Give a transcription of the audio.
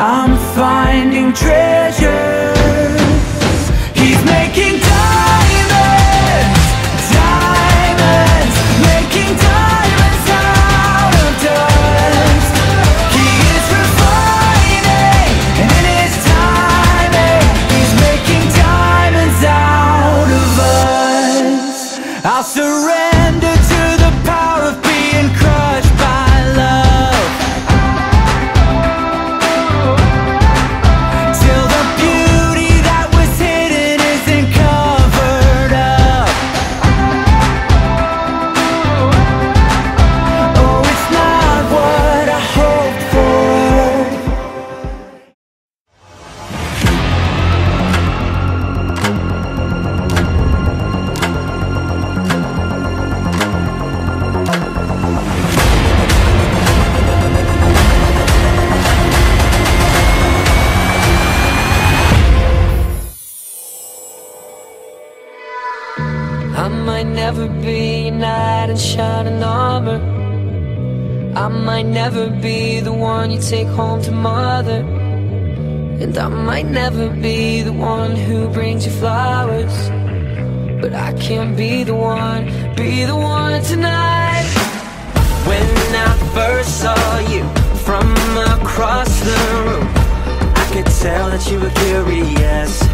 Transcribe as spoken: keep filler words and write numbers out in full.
I'm finding treasure. He's making diamonds, diamonds, making diamonds out of dust. He is refining, and in his timing, he's making diamonds out of us. I'll surrender to the power of being crushed by love, till the beauty that was hidden isn't covered up. Oh, it's not what I hoped for. I might never be a knight in shining armor. I might never be the one you take home to mother. And I might never be the one who brings you flowers, but I can't be the one, be the one tonight. When I first saw you from across the room, I could tell that you were curious.